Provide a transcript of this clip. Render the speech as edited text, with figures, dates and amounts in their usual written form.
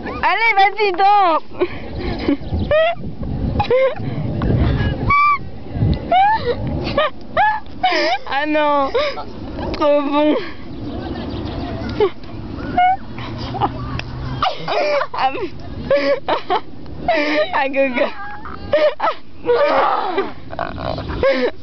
Allez, vas-y, danse. Ah non, trop bon. Ah gogo.